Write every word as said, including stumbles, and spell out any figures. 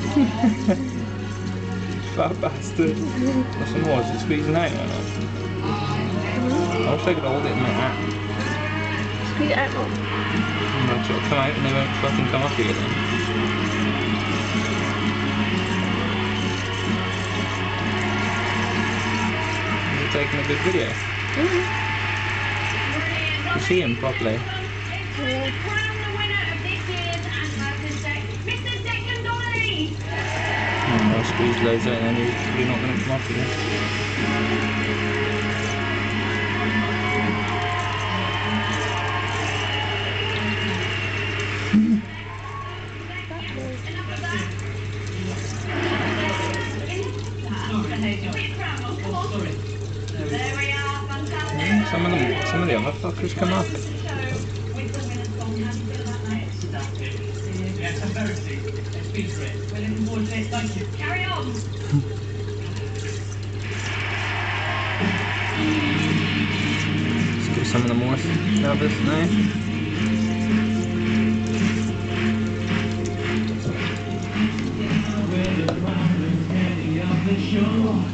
Fat bastard. What's some more? Is it squeezing out or not? I wish I could hold it in my hat. Squeeze it out more. Watch it'll come out and they won't fucking come off again then. Is it taking a good video? Mm-hmm. You see him properly? Yeah. Oh, I'll squeeze loads out and then you're probably not going to come off again. Yeah, some of them, some of the other fuckers come up. Carry on. Let's give some of the more others now.